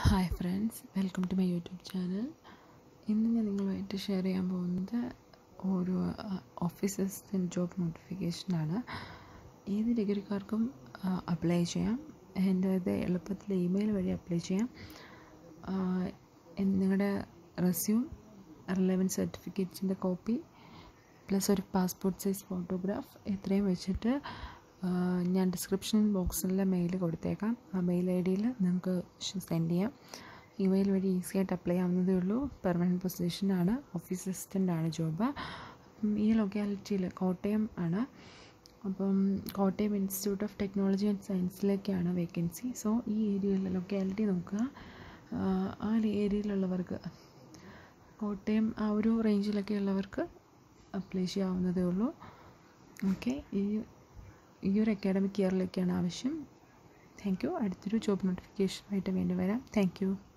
Hi friends, welcome to my YouTube channel. ഇന്ന് ഞാൻ നിങ്ങളുമായിട്ട് ഷെയർ ചെയ്യാൻ പോകുന്നത് ഒരു ഓഫീസ് അസിസ്റ്റൻറ്റ് ജോബ് നോട്ടിഫിക്കേഷനാണ്. ഏത് ഡിഗ്രിക്കാർക്കും അപ്ലൈ ചെയ്യാം. ഇത് എളുപ്പത്തിൽ ഇമെയിൽ വഴി അപ്ലൈ ചെയ്യാം. നിങ്ങളുടെ റെസ്യൂം, റിലവൻറ്റ് സർട്ടിഫിക്കറ്റ്സിൻ്റെ കോപ്പി പ്ലസ് ഒരു പാസ്പോർട്ട് സൈസ് ഫോട്ടോഗ്രാഫ് ഇത്രയും വെച്ചിട്ട് ഞാൻ ഡിസ്ക്രിപ്ഷൻ ബോക്സിലെ മെയിൽ കൊടുത്തേക്കാം. ആ മെയിൽ ഐ ഡിയിൽ നിങ്ങൾക്ക് സെൻഡ് ചെയ്യാം. ഇമെയിൽ വഴി ഈസി ആയിട്ട് അപ്ലൈ ആവുന്നതേ ഉള്ളൂ. പെർമനൻറ്റ് പൊസിഷനാണ്, ഓഫീസ് അസിസ്റ്റൻ്റ് ആണ് ജോബ്. ഈ ലൊക്കാലിറ്റിയിൽ കോട്ടയം ആണ്. അപ്പം Kottayam institute of technology and സയൻസിലേക്കാണ് വേക്കൻസി. സോ ഈ ഏരിയയിലെ ലൊക്കാലിറ്റി നോക്കുക. ആ ഏരിയയിലുള്ളവർക്ക്, കോട്ടയം ആ ഒരു റേഞ്ചിലൊക്കെ ഉള്ളവർക്ക് അപ്ലൈ ചെയ്യാവുന്നതേ ഉള്ളൂ. ഓക്കെ, ഈ ഒരു അക്കാഡമിക് ഇയറിലേക്കാണ് ആവശ്യം. Thank you. അടുത്തൊരു ജോബ് നോട്ടിഫിക്കേഷനായിട്ട് വീണ്ടും വരാം. Thank U.